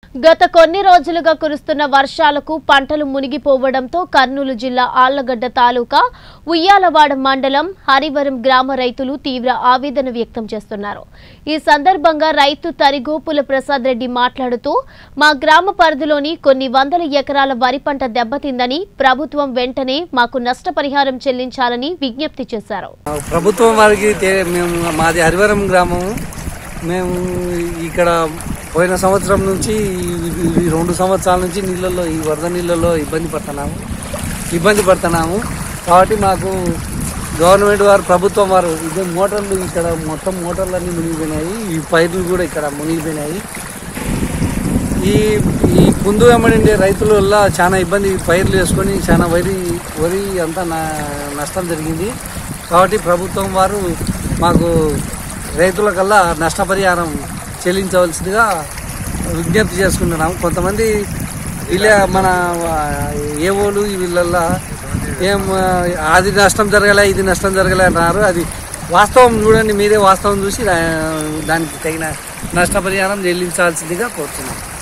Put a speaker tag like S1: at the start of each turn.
S1: గత కొన్ని రోజులుగా కురుస్తున్న వర్షాలకు పంటలు మునిగిపోవడంతో కర్నూలు జిల్లా ఆళ్లగడ్డ తాలూకా ఉయ్యాలవాడ మండలం హరివరం గ్రామ రైతులు తీవ్ర ఆవేదన వ్యక్తం చేస్తున్నారు. ఈ సందర్భంగా రైతు తరిగోపుల ప్రసాద్ రెడ్డి మాట్లాడుతూ మా గ్రామ పరిధిలోని కొన్ని వందల ఎకరాల వరి పంట దెబ్బతిందని ప్రభుత్వం వెంటనే మాకు నష్టపరిహారం చెల్లించాలని విజ్ఞప్తి చేశారు.
S2: ప్రభుత్వం వారికి మాది హరివరం గ్రామం. మేము ఇక్కడ పోయిన సంవత్సరం నుంచి 2 సంవత్సరాల నుంచి నీళ్ళల్లో ఈ వరద నీళ్ళల్లో ఇబ్బంది పడుతున్నాము. కాబట్టి మాకు గవర్నమెంట్ వారు ప్రభుత్వం వారు ఇదే మోటార్లు ఇక్కడ మొత్తం మోటార్లన్నీ మునిగిపోయినాయి. ఈ పైర్లు కూడా ఇక్కడ మునిగిపోయినాయి. ఈ కుందు వెంబడిండే రైతుల వల్ల చాలా ఇబ్బంది, పైర్లు వేసుకొని చాలా వరి అంతా నష్టం జరిగింది. కాబట్టి ప్రభుత్వం వారు మాకు రైతుల కల్లా నష్టపరిహారం చెల్లించవలసిందిగా విజ్ఞప్తి చేసుకుంటున్నాము. కొంతమంది మన ఏవోలు వీళ్ళల్లో అది నష్టం జరగలే ఇది నష్టం జరగలే అన్నారు. అది వాస్తవం చూడండి, మీరే వాస్తవం చూసి దానికి తగిన నష్టపరిహారం చెల్లించాల్సిందిగా కోరుతున్నాం.